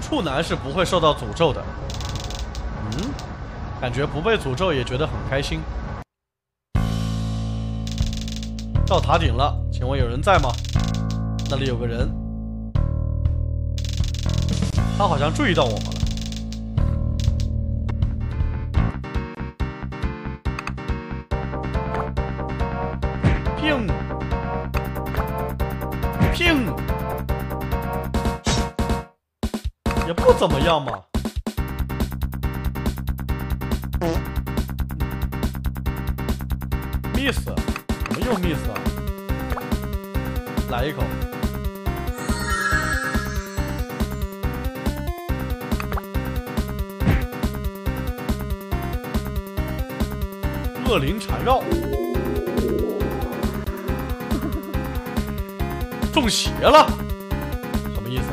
处男是不会受到诅咒的。感觉不被诅咒也觉得很开心。到塔顶了，请问有人在吗？那里有个人，他好像注意到我们了。砰！砰！也不怎么样嘛。miss， 怎么又 miss 啊？来一口。恶灵缠绕，中邪了，什么意思？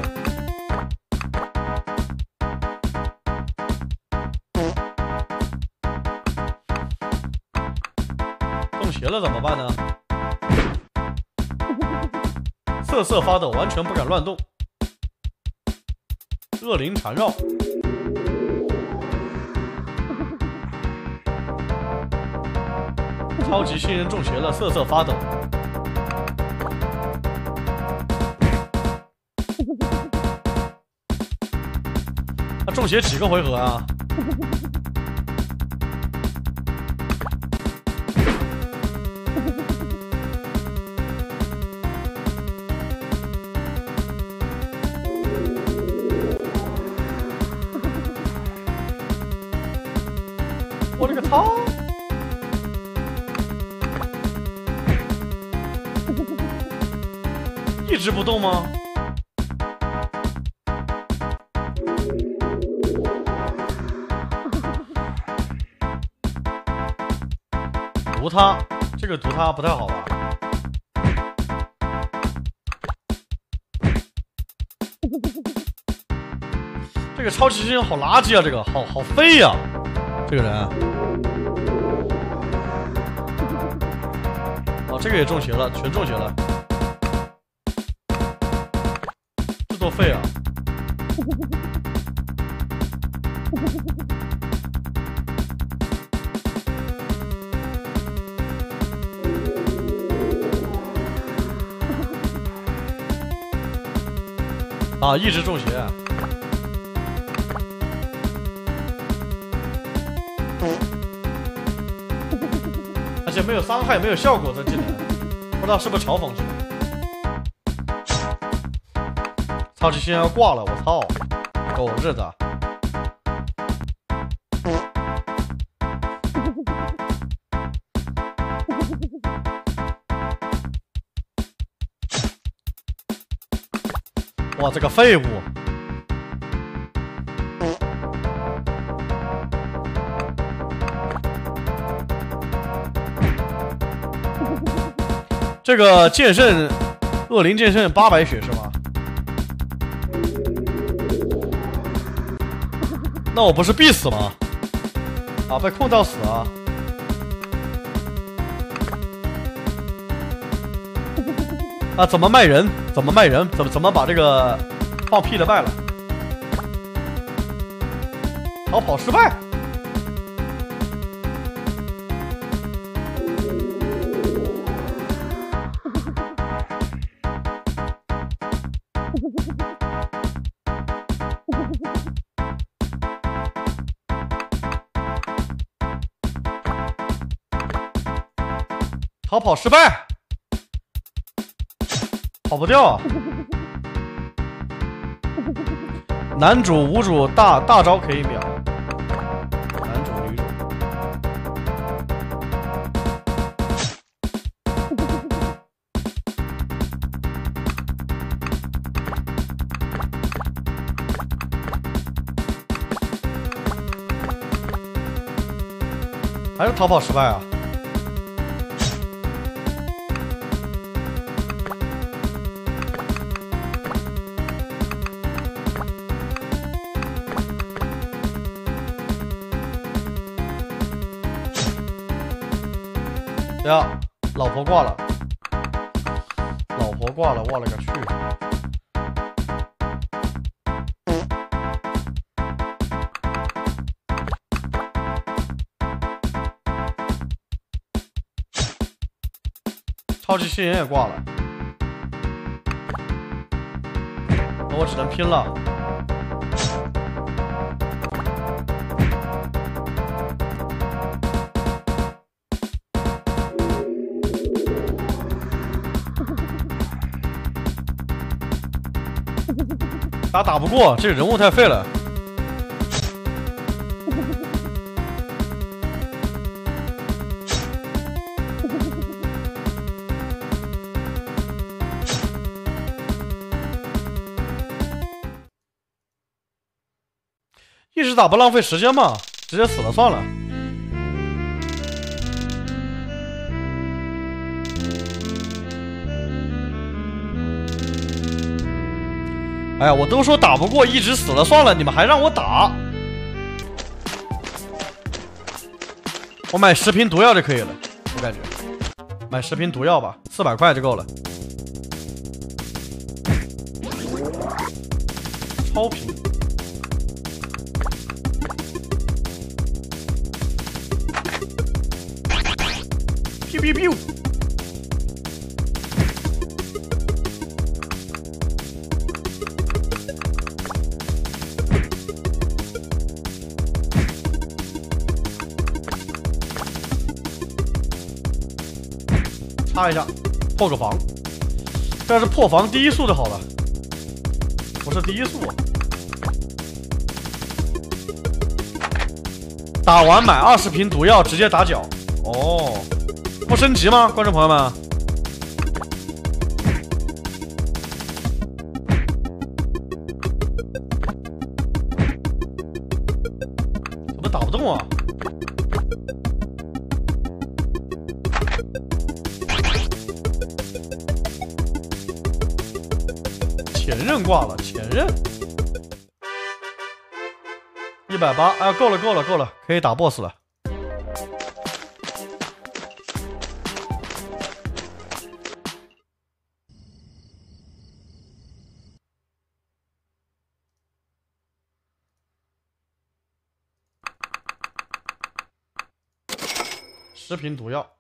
中邪了怎么办呢？瑟瑟发抖，完全不敢乱动。恶灵缠绕。超级新人中邪了，瑟瑟发抖。他中邪几个回合啊？我勒个操！一直不动吗？毒他，这个毒他不太好吧？这个超级新人好垃圾啊！这个好废呀、这个人。哦，这个也中邪了，全中邪了。这多废啊！啊，一直中邪。而且没有伤害，没有效果，这技能不知道是不是嘲讽技能。超级新人要挂了，我操，狗日的！哇，这个废物！这个剑圣，恶灵剑圣800血是吗？那我不是必死吗？啊，被控到死啊！啊，怎么卖人？怎么卖人？怎么把这个放屁的败了？逃跑失败。逃跑失败，跑不掉啊！男主、五主大招可以秒，男主、女主。还是逃跑失败啊！呀，老婆挂了，老婆挂了，我勒个去！ 超级心眼也挂了，那我只能拼了。打不过，这个人物太废了。一直打不浪费时间嘛，直接死了算了。哎呀，我都说打不过，一直死了算了，你们还让我打？我买10瓶毒药就可以了，我感觉买10瓶毒药吧，400块就够了。超频。biu。擦一下，破个防。这要是破防第一速就好了，不是第一速啊。打完买20瓶毒药，直接打脚。哦，不升级吗，观众朋友们？怎么打不动啊？前任挂了，前任180，哎，够了，够了，够了，可以打 BOSS 了。10瓶毒药，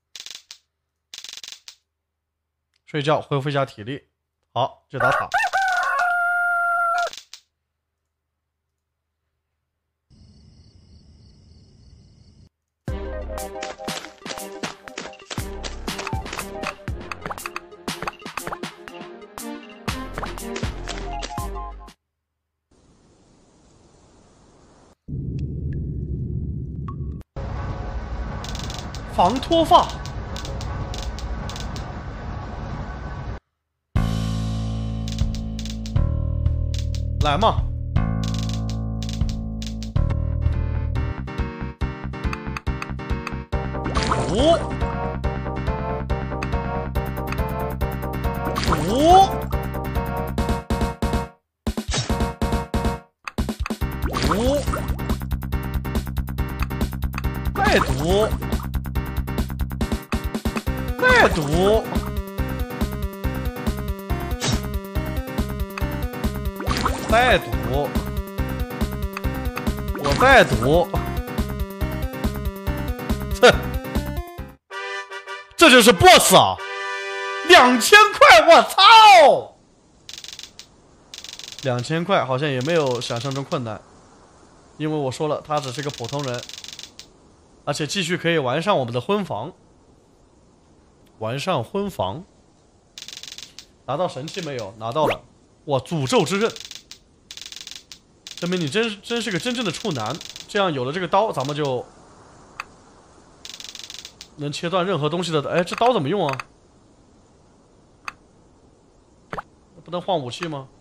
睡觉恢复一下体力。好，就打塔。防脱发，来嘛！五，再赌。再赌，再赌，我再赌，哼，这就是 BOSS 啊！2000块，我操！2000块好像也没有想象中困难，因为我说了，他只是个普通人，而且继续可以完善我们的婚房。完善婚房，拿到神器没有？拿到了。哇，诅咒之刃，证明你真是个真正的处男。这样有了这个刀，咱们就能切断任何东西的。哎，这刀怎么用啊？不能换武器吗？